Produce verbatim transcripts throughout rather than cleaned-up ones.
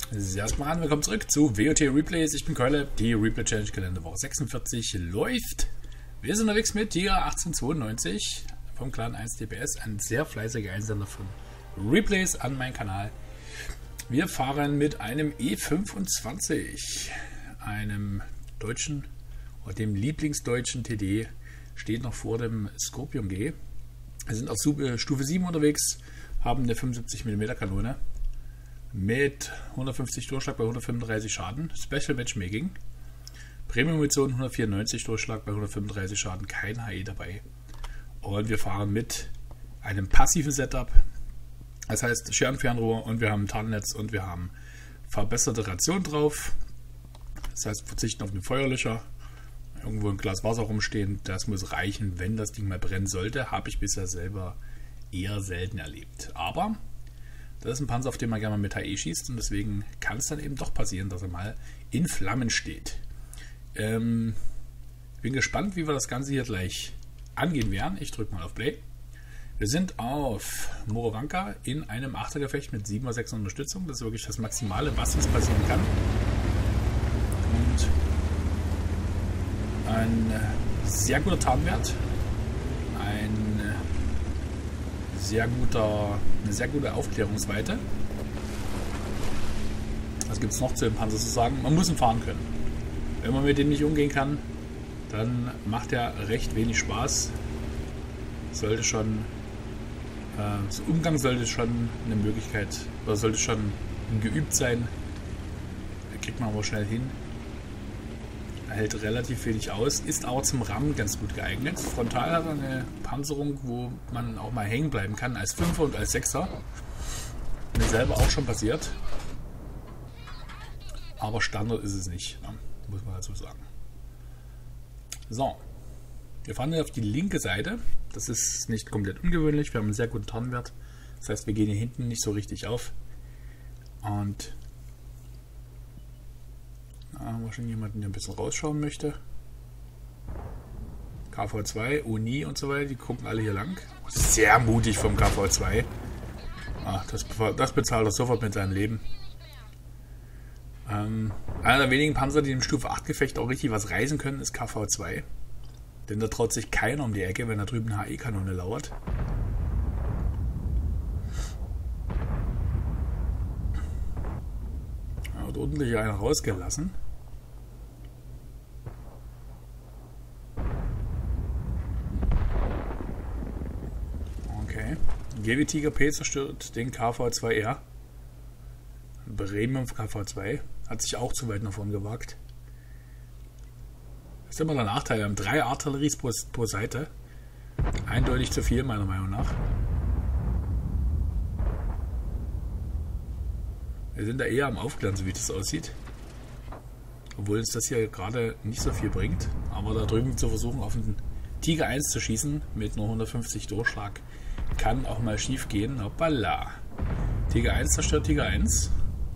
So, erstmal an, willkommen zurück zu W O T Replays. Ich bin Keule, die Replay Challenge Kalender Woche sechsundvierzig läuft. Wir sind unterwegs mit Tiger achtzehnhundertzweiundneunzig vom Clan eins D P S, ein sehr fleißiger Einsender von Replays an meinen Kanal. Wir fahren mit einem E fünfundzwanzig, einem deutschen, oder dem Lieblingsdeutschen T D, steht noch vor dem Scorpion G. Wir sind auf Stufe sieben unterwegs, haben eine fünfundsiebzig Millimeter Kanone mit hundertfünfzig Durchschlag bei hundertfünfunddreißig Schaden, Special Matchmaking, Premium Munition hundertvierundneunzig Durchschlag bei hundertfünfunddreißig Schaden, kein H E dabei. Und wir fahren mit einem passiven Setup, das heißt Scherenfernrohr, und wir haben ein Tarnnetz und wir haben verbesserte Ration drauf. Das heißt, verzichten auf den Feuerlöcher, irgendwo ein Glas Wasser rumstehen, das muss reichen, wenn das Ding mal brennen sollte. Habe ich bisher selber eher selten erlebt. Aber das ist ein Panzer, auf den man gerne mal mit H E schießt, und deswegen kann es dann eben doch passieren, dass er mal in Flammen steht. Ähm, bin gespannt, wie wir das Ganze hier gleich angehen werden. Ich drücke mal auf Play. Wir sind auf Morowanka in einem Achtergefecht mit sieben sechs Unterstützung. Das ist wirklich das Maximale, was jetzt passieren kann. Und ein sehr guter Tarnwert. Ein sehr guter, eine sehr gute Aufklärungsweite. Was gibt es noch zu dem Panzer zu sagen? Man muss ihn fahren können. Wenn man mit dem nicht umgehen kann, dann macht er recht wenig Spaß. Sollte schon, äh, so Umgang sollte schon eine Möglichkeit, oder sollte schon geübt sein. Da kriegt man aber schnell hin. Er hält relativ wenig aus, ist aber zum Rammen ganz gut geeignet. Frontal hat er eine Panzerung, wo man auch mal hängen bleiben kann, als Fünfer und als Sechser. Mir selber auch schon passiert. Aber Standard ist es nicht, ne? Muss man dazu sagen. So, wir fahren auf die linke Seite. Das ist nicht komplett ungewöhnlich. Wir haben einen sehr guten Tarnwert. Das heißt, wir gehen hier hinten nicht so richtig auf. Und da haben wir schon jemanden, der ein bisschen rausschauen möchte. K V zwei, Uni und so weiter, die gucken alle hier lang. Sehr mutig vom K V zwei. Ach, das, das bezahlt er sofort mit seinem Leben. Ähm, einer der wenigen Panzer, die im Stufe acht Gefecht auch richtig was reißen können, ist K V zwei. Denn da traut sich keiner um die Ecke, wenn da drüben eine H E-Kanone lauert. Da wird ordentlich einer rausgelassen. Okay. G W Tiger P zerstört den K V zwei R. Bremen K V zwei hat sich auch zu weit nach vorn gewagt. Das ist immer der Nachteil. Wir haben drei Artilleries pro, pro Seite. Eindeutig zu viel, meiner Meinung nach. Wir sind da eher am Aufklären, so wie das aussieht. Obwohl uns das hier gerade nicht so viel bringt. Aber da drüben zu versuchen, auf den Tiger eins zu schießen mit nur hundertfünfzig Durchschlag, kann auch mal schief gehen. Hoppala. Tiger eins zerstört Tiger eins.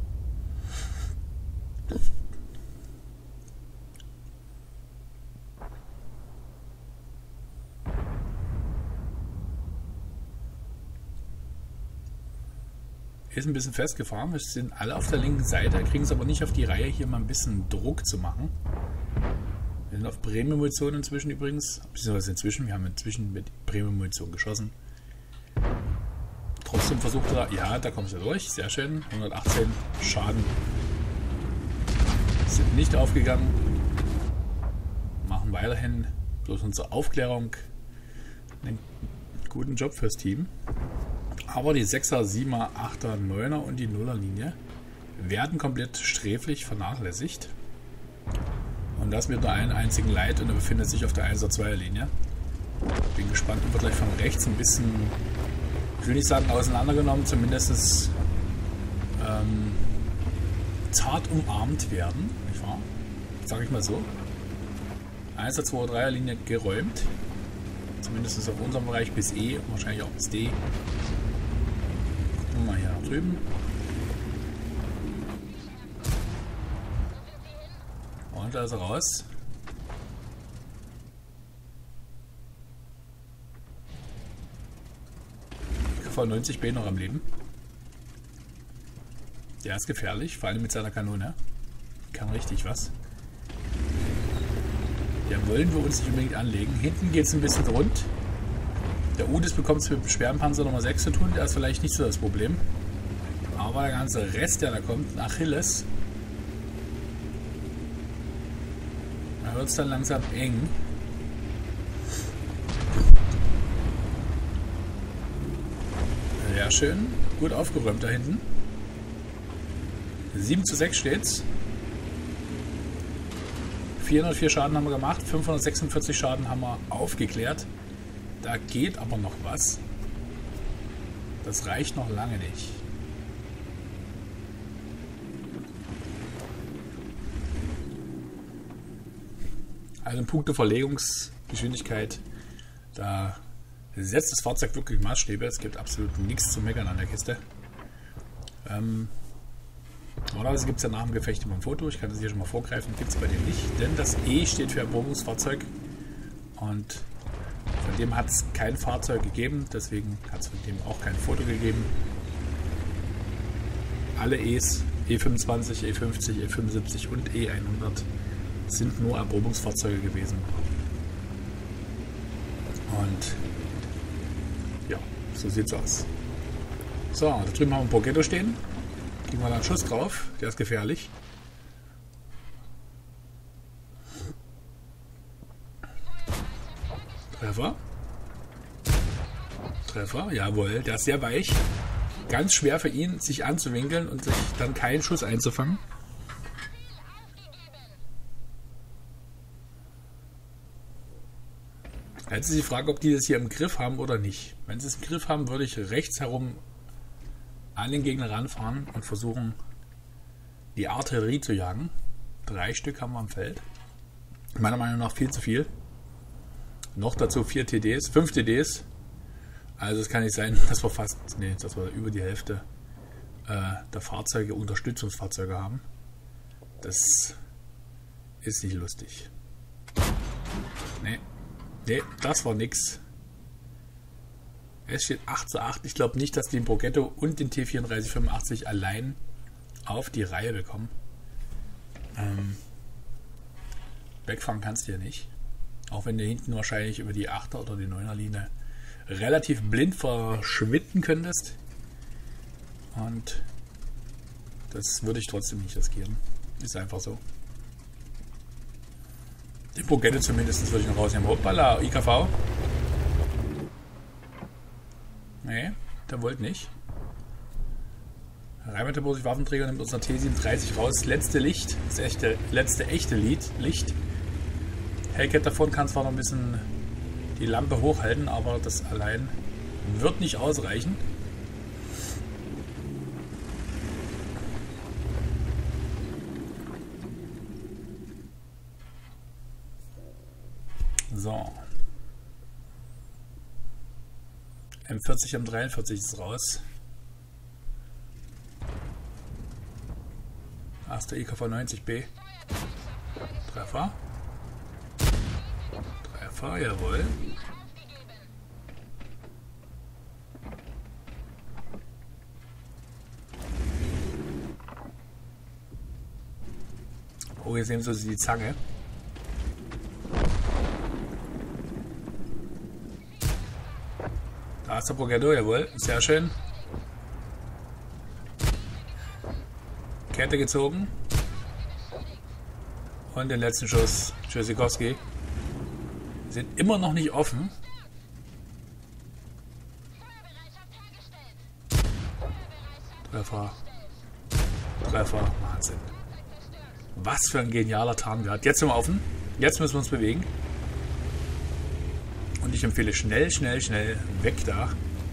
Ist ein bisschen festgefahren. Wir sind alle auf der linken Seite, kriegen es aber nicht auf die Reihe, hier mal ein bisschen Druck zu machen. Wir sind auf Premium-Munition inzwischen übrigens. Beziehungsweise inzwischen, wir haben inzwischen mit Premium-Munition geschossen. Trotzdem versucht er, ja, da kommst du durch. Sehr schön. hundertachtzehn Schaden. Sind nicht aufgegangen. Machen weiterhin durch unsere Aufklärung einen guten Job fürs Team. Aber die sechser, siebener, achter, neuner und die nuller Linie werden komplett sträflich vernachlässigt. Und das mit nur einem einzigen Light, und er befindet sich auf der einser, zweier Linie. Bin gespannt, ob wir gleich von rechts ein bisschen, ich will nicht sagen auseinandergenommen, zumindest ähm, zart umarmt werden. Nicht wahr? Sag ich mal so. einser, zweier, dreier Linie geräumt. Zumindest auf unserem Bereich bis E, wahrscheinlich auch bis D. Mal hier nach drüben. Und da ist er raus. K V neunzig B noch am Leben. Der ist gefährlich, vor allem mit seiner Kanone. Kann richtig was. Der wollen wir uns nicht unbedingt anlegen. Hinten geht es ein bisschen rund. Der Udis bekommt es mit dem Schwerpanzer Nummer sechs zu tun. Der ist vielleicht nicht so das Problem. Aber der ganze Rest, der da kommt, ein Achilles. Da wird es dann langsam eng. Sehr schön. Gut aufgeräumt da hinten. sieben zu sechs steht's. vierhundertvier Schaden haben wir gemacht. fünfhundertsechsundvierzig Schaden haben wir aufgeklärt. Da geht aber noch was. Das reicht noch lange nicht. Also in puncto Verlegungsgeschwindigkeit, da setzt das Fahrzeug wirklich Maßstäbe. Es gibt absolut nichts zu meckern an der Kiste. Ähm, normalerweise gibt es ja nach dem Gefecht immer ein Foto. Ich kann das hier schon mal vorgreifen. Gibt es bei dem nicht. Denn das E steht für Erprobungsfahrzeug. Und von dem hat es kein Fahrzeug gegeben. Deswegen hat es von dem auch kein Foto gegeben. Alle E's, E fünfundzwanzig, E fünfzig, E fünfundsiebzig und E hundert sind nur Erprobungsfahrzeuge gewesen. Und ja, so sieht's aus. So, da drüben haben wir ein Porgetto stehen. Kriegen wir da einen Schuss drauf. Der ist gefährlich. Treffer. Treffer, jawohl. Der ist sehr weich. Ganz schwer für ihn, sich anzuwinkeln und sich dann keinen Schuss einzufangen. Jetzt ist die Frage, ob die das hier im Griff haben oder nicht. Wenn sie es im Griff haben, würde ich rechts herum an den Gegner ranfahren und versuchen, die Artillerie zu jagen. Drei Stück haben wir am Feld. Meiner Meinung nach viel zu viel. Noch dazu vier T Ds, fünf T Ds. Also es kann nicht sein, dass wir fast, nee, dass wir über die Hälfte äh, der Fahrzeuge Unterstützungsfahrzeuge haben. Das ist nicht lustig. Nee. Nee, das war nix. Es steht acht zu acht. Ich glaube nicht, dass die den Porgetto und den T vierunddreißig fünfundachtzig allein auf die Reihe bekommen. Ähm, wegfahren kannst du ja nicht. Auch wenn du hinten wahrscheinlich über die achter oder die neuner Linie relativ blind verschwinden könntest. Und das würde ich trotzdem nicht riskieren. Ist einfach so. Den Porgetto zumindest würde ich noch rausnehmen. Hoppala, I K V. Nee, der wollte nicht. Rheinmetallburg Waffenträger nimmt unser T siebenunddreißig raus. Letzte Licht. Das echte, letzte echte Lied, Licht. Hellcat davon kann zwar noch ein bisschen die Lampe hochhalten, aber das allein wird nicht ausreichen. So. M vierzig, M dreiundvierzig ist raus. Erster I K V neunzig B. Treffer. Treffer, jawohl. Oh, jetzt nehmen sie die Zange. Da ist der Porgetto, jawohl, sehr schön. Kette gezogen. Und den letzten Schuss, Tschüssikowski. Sind immer noch nicht offen. Treffer. Treffer, Wahnsinn. Was für ein genialer Tarnwert. Jetzt sind wir offen. Jetzt müssen wir uns bewegen. Und ich empfehle schnell, schnell, schnell weg da.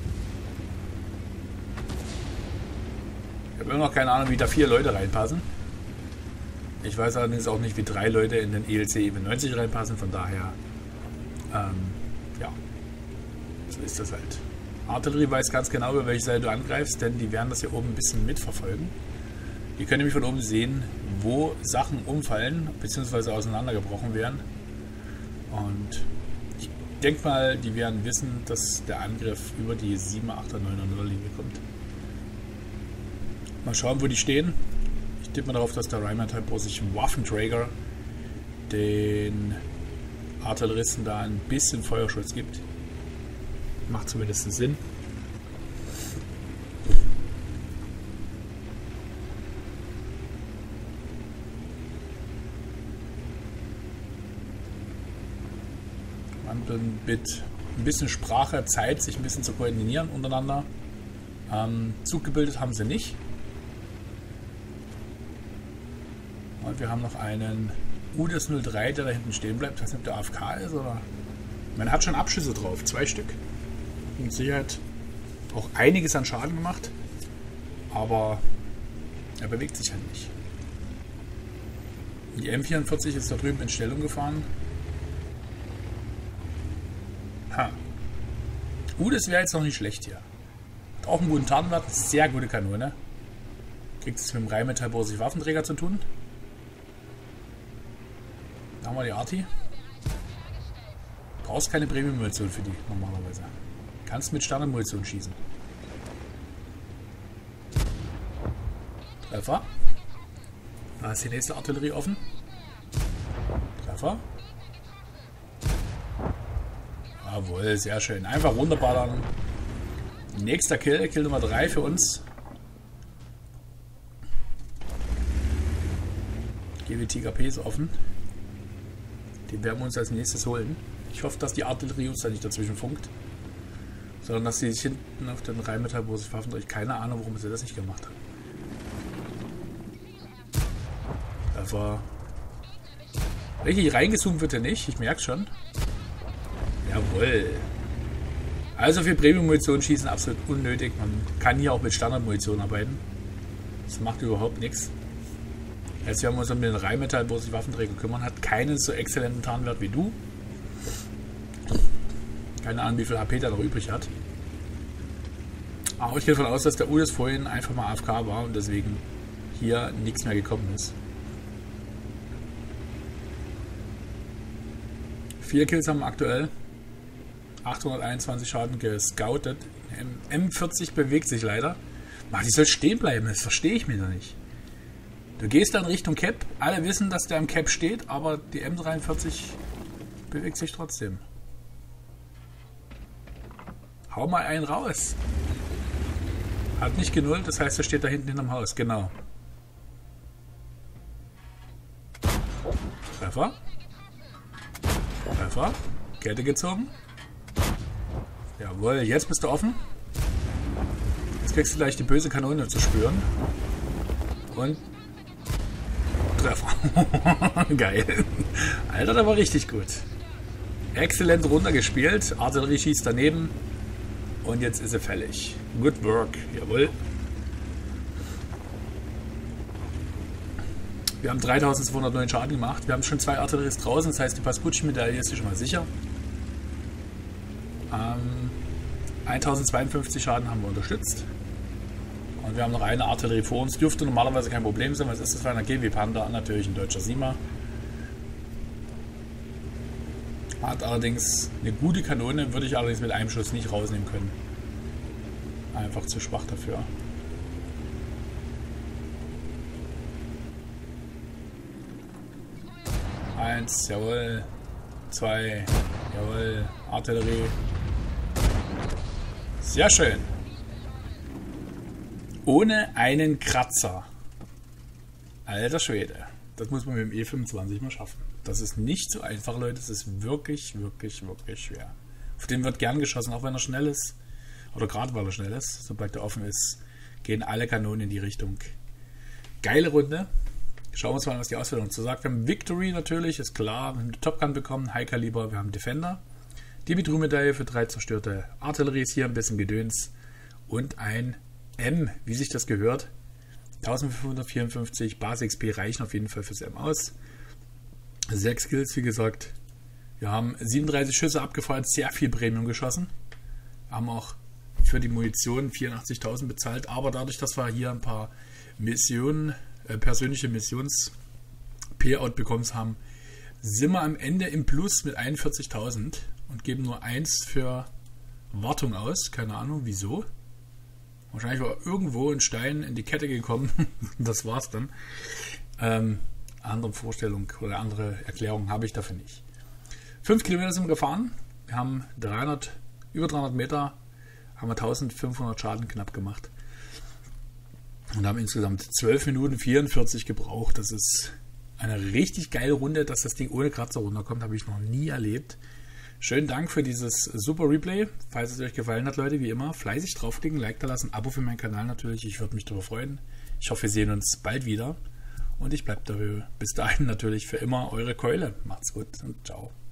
Ich habe immer noch keine Ahnung, wie da vier Leute reinpassen. Ich weiß allerdings auch nicht, wie drei Leute in den E L C E W neunzig reinpassen. Von daher, ähm, ja, so ist das halt. Artillerie weiß ganz genau, über welche Seite du angreifst, denn die werden das hier oben ein bisschen mitverfolgen. Die können nämlich von oben sehen, wo Sachen umfallen bzw. auseinandergebrochen werden. Und ich denke mal, die werden wissen, dass der Angriff über die siebener, achter, neuner Linie kommt. Mal schauen, wo die stehen. Ich tippe mal darauf, dass der Rheinmetall sich Waffenträger den Artilleristen da ein bisschen Feuerschutz gibt. Macht zumindest Sinn. Man mit ein bisschen Sprache, Zeit, sich ein bisschen zu koordinieren untereinander. Ähm, Zug gebildet haben sie nicht. Und wir haben noch einen U D S null drei, der da hinten stehen bleibt. Ich weiß nicht, ob der A F K ist oder... Man hat schon Abschüsse drauf, zwei Stück. Mit Sicherheit auch einiges an Schaden gemacht. Aber er bewegt sich halt nicht. Die M vierundvierzig ist da drüben in Stellung gefahren. Ha. U D S wäre jetzt noch nicht schlecht hier. Hat auch einen guten Tarnwert, sehr gute Kanone. Kriegt es mit dem Rheinmetall Waffenträger zu tun. Da haben wir die Arti. Brauchst keine Premium-Munition für die normalerweise. Kannst mit Standard-Munition schießen. Treffer. Da ist die nächste Artillerie offen. Treffer. Jawohl, sehr schön. Einfach runterballern. Nächster Kill, Kill Nummer drei für uns. G W Tiger P ist offen. Den werden wir uns als nächstes holen. Ich hoffe, dass die Artillerie uns da nicht dazwischen funkt. Sondern dass sie sich hinten auf den Rheinmetall Waffen durch. Keine Ahnung, warum sie das nicht gemacht haben. Das war... Richtig reingezoomt wird er nicht, ich merke schon. Jawohl. Also für Premium-Munition schießen absolut unnötig. Man kann hier auch mit Standard-Munition arbeiten. Das macht überhaupt nichts. Jetzt werden wir uns um den Rheinmetall Waffenträger kümmern. Hat keinen so exzellenten Tarnwert wie du. Keine Ahnung, wie viel H P der noch übrig hat. Aber ich gehe davon aus, dass der U D S vorhin einfach mal A F K war und deswegen hier nichts mehr gekommen ist. Vier Kills haben wir aktuell. achthunderteinundzwanzig Schaden gescoutet. M vierzig bewegt sich leider. Ach, die soll stehen bleiben, das verstehe ich mir da nicht. Du gehst dann Richtung Cap, alle wissen, dass der am Cap steht, aber die M dreiundvierzig bewegt sich trotzdem. Hau mal einen raus. Hat nicht genullt, das heißt, er steht da hinten hinterm Haus, genau. Treffer. Treffer. Kette gezogen. Jawohl, jetzt bist du offen. Jetzt kriegst du gleich die böse Kanone zu spüren. Und Treffer. Geil. Alter, der war richtig gut. Exzellent runtergespielt. Artillerie schießt daneben. Und jetzt ist er fällig. Good work. Jawohl. Wir haben dreitausendzweihundertneun Schaden gemacht. Wir haben schon zwei Artilleries draußen. Das heißt, die Pascucci-Medaille ist schon mal sicher. Ähm, tausendzweiundfünfzig Schaden haben wir unterstützt. Und wir haben noch eine Artillerie vor uns. Dürfte normalerweise kein Problem sein. Was ist das für eine G W Panda? Natürlich ein deutscher Sima. Hat allerdings eine gute Kanone. Würde ich allerdings mit einem Schuss nicht rausnehmen können. Einfach zu schwach dafür. Eins, jawohl. Zwei, jawohl. Artillerie. Sehr schön. Ohne einen Kratzer. Alter Schwede. Das muss man mit dem E fünfundzwanzig mal schaffen. Das ist nicht so einfach, Leute. Das ist wirklich, wirklich, wirklich schwer. Auf den wird gern geschossen, auch wenn er schnell ist. Oder gerade weil er schnell ist. Sobald er offen ist, gehen alle Kanonen in die Richtung. Geile Runde. Schauen wir uns mal, was die Auswertung zu sagt. Wir haben Victory natürlich, ist klar. Wir haben die Top Gun bekommen, High Caliber, wir haben Defender. Die Dimitru-Medaille für drei zerstörte Artillerie ist hier, ein bisschen Gedöns. Und ein M, wie sich das gehört. eintausendfünfhundertvierundfünfzig Basis-X P reichen auf jeden Fall fürs M aus. Sechs Kills, wie gesagt. Wir haben siebenunddreißig Schüsse abgefeuert, sehr viel Premium geschossen. Haben auch für die Munition vierundachtzigtausend bezahlt. Aber dadurch, dass wir hier ein paar Missionen, äh, persönliche Missions-Payout bekommen haben, sind wir am Ende im Plus mit einundvierzigtausend und geben nur eins für Wartung aus. Keine Ahnung, wieso. Wahrscheinlich war irgendwo ein Stein in die Kette gekommen. Das war's dann. Ähm, andere Vorstellung oder andere Erklärung habe ich dafür nicht. Fünf Kilometer sind wir gefahren. Wir haben dreihundert, über dreihundert Meter, haben wir eintausendfünfhundert Schaden knapp gemacht. Und haben insgesamt zwölf Minuten vierundvierzig gebraucht. Das ist eine richtig geile Runde, dass das Ding ohne Kratzer runterkommt, habe ich noch nie erlebt. Schönen Dank für dieses super Replay. Falls es euch gefallen hat, Leute, wie immer, fleißig draufklicken, Like da lassen, Abo für meinen Kanal natürlich. Ich würde mich darüber freuen. Ich hoffe, wir sehen uns bald wieder. Und ich bleibe dafür bis dahin natürlich für immer eure Keule. Macht's gut und ciao.